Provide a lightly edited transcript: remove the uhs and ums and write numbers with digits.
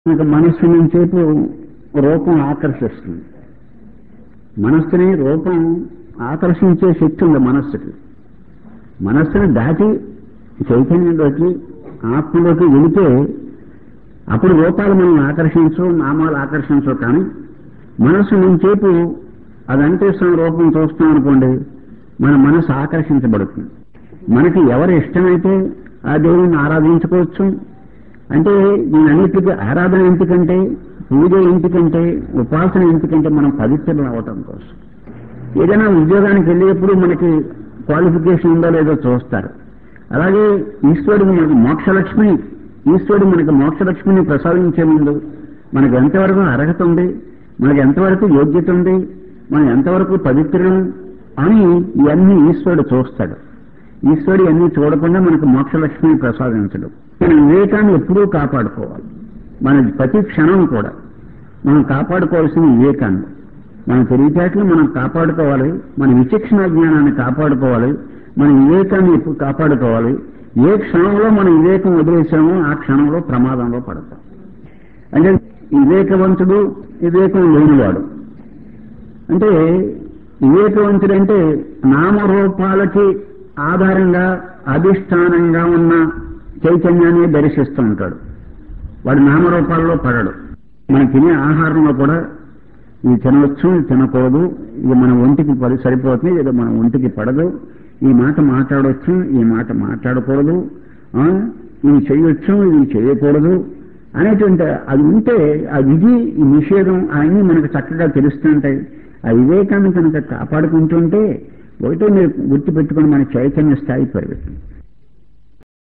మనకు మనస్సు నుంచేపు రూపం ఆకర్షిస్తుంది. మనస్సుని రూపం ఆకర్షించే శక్తి ఉంది మనస్సుకి. మనస్సుని దాటి చైతన్యంలోకి ఆత్మలోకి వెళితే అప్పుడు రూపాలు మనం ఆకర్షించు, నామాలు ఆకర్షించు. కానీ మనస్సు నుంచేపు అది అంటేస్తున్న రూపం చూస్తాం అనుకోండి, మన మనస్సు ఆకర్షించబడుతుంది. మనకి ఎవరు ఇష్టమైతే ఆ దేవుని ఆరాధించుకోవచ్చు. అంటే దీనన్నిటికీ ఆరాధన ఎందుకంటే, పూజ ఎందుకంటే, ఉపాసన ఎందుకంటే మనం పవిత్రులు అవటం కోసం. ఏదైనా ఉద్యోగానికి వెళ్ళేప్పుడు మనకి క్వాలిఫికేషన్ ఉందో లేదో చూస్తారు. అలాగే ఈశ్వరుడు మనకు మోక్షలక్ష్మిని ప్రసాదించే ముందు మనకు ఎంతవరకు అర్హత ఉంది, మనకు ఎంతవరకు యోగ్యత ఉంది, మనం ఎంతవరకు పవిత్రులు అని ఇవన్నీ ఈశ్వరుడు చూస్తాడు. ఈశ్వరుడు ఇవన్నీ చూడకుండా మనకు మోక్షలక్ష్మిని ప్రసాదించడు. మన వివేకాన్ని ఎప్పుడూ కాపాడుకోవాలి. మన ప్రతి క్షణం కూడా మనం కాపాడుకోవాల్సిన వివేకాన్ని, మన తెలివితేటలు మనం కాపాడుకోవాలి, మన విచక్షణ జ్ఞానాన్ని కాపాడుకోవాలి, మన వివేకాన్ని ఎప్పుడు కాపాడుకోవాలి. ఏ క్షణంలో మనం వివేకం వదిలేసామో ఆ క్షణంలో ప్రమాదంలో పడతాం. అంటే వివేకవంతుడు, వివేకం లేనివాడు. అంటే వివేకవంతుడంటే నామరూపాలకి ఆధారంగా అధిష్టానంగా ఉన్న చైతన్యాన్ని దర్శిస్తూ ఉంటాడు. వాడు నామరూపాల్లో పడడు. మనం తినే ఆహారంలో కూడా ఇది తినవచ్చు, ఇది తినకూడదు, ఇది మన ఒంటికి సరిపోతుంది, ఇది మన ఒంటికి పడదు, ఈ మాట మాట్లాడవచ్చు, ఈ మాట మాట్లాడకూడదు, ఇది చేయొచ్చు, ఇది చేయకూడదు అనేటువంటి అది ఉంటే ఆ విధి, ఈ నిషేధం అవన్నీ మనకు చక్కగా తెలుస్తుంటాయి. ఆ వివేకాన్ని కనుక కాపాడుకుంటుంటే ఒకటే మీరు గుర్తుపెట్టుకుని మన చైతన్య స్థాయి పెరుగుతుంది.